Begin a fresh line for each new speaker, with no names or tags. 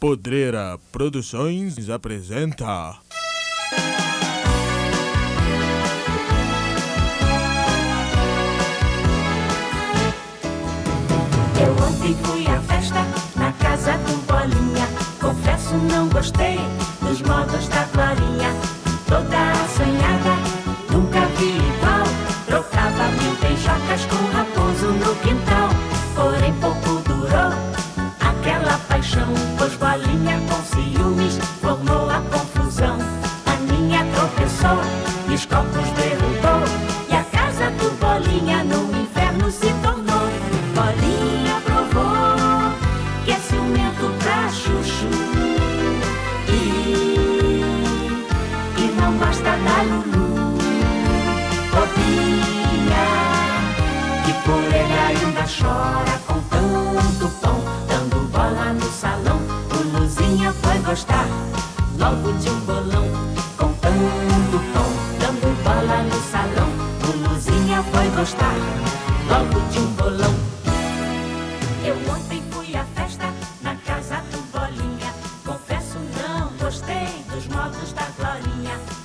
Podreira Produções apresenta.
Eu ontem fui à festa na casa do Bolinha. Confesso, não gostei dos modos da Glorinha. Toda assanhada, nunca vi igual. Trocava mil beijocas com o raposo no quintal. Porém pouco durou aquela paixão, pois Bolinha com ciúmes formou a confusão. A Aninha tropeçou e os copos derrubou, e a casa do Bolinha no inferno se tornou. Bolinha provou que é ciumento pra chuchu e não gosta da Lulu. Bobinha, que por ele ainda chora com tanto pão. Dando bola no salão, o Luzinha foi gostar logo de um bolão. Com tanto pão, dando bola no salão, o Luzinha foi gostar logo de um bolão. Eu ontem fui à festa na casa do Bolinha. Confesso, não gostei dos modos da Glorinha.